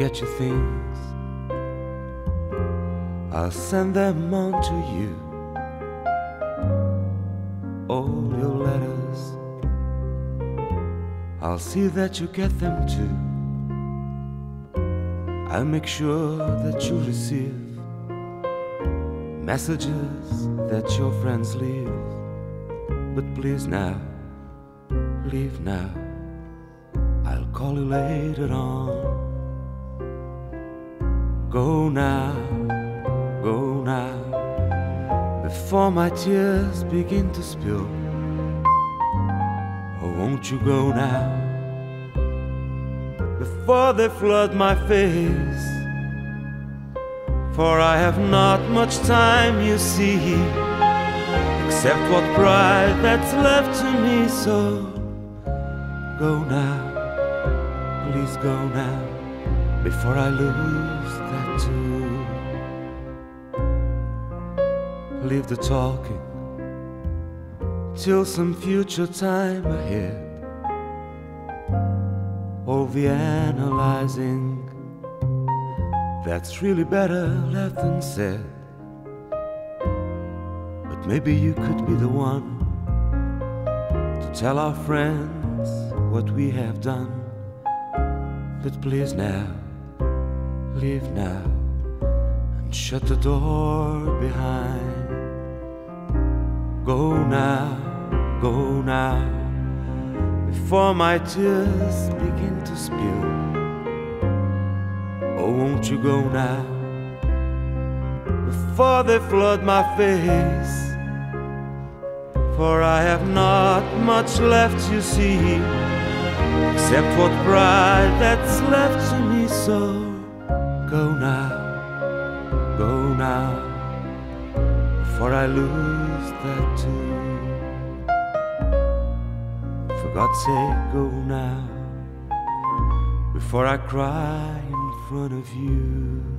get your things, I'll send them on to you. All your letters, I'll see that you get them too. I'll make sure that you receive messages that your friends leave. But please now, leave now, I'll call you later on. Go now, before my tears begin to spill. Oh, won't you go now, before they flood my face? For I have not much time, you see, except what pride that's left to me. So go now, please go now, before I lose that too. Leave the talking till some future time ahead. All the analyzing, that's really better left than said. But maybe you could be the one to tell our friends what we have done. But please now, leave now, and shut the door behind. Go now, before my tears begin to spill. Oh, won't you go now, before they flood my face? For I have not much left, you see, except what pride that's left to me. So go now, before I lose that too. For God's sake, go now, before I cry in front of you.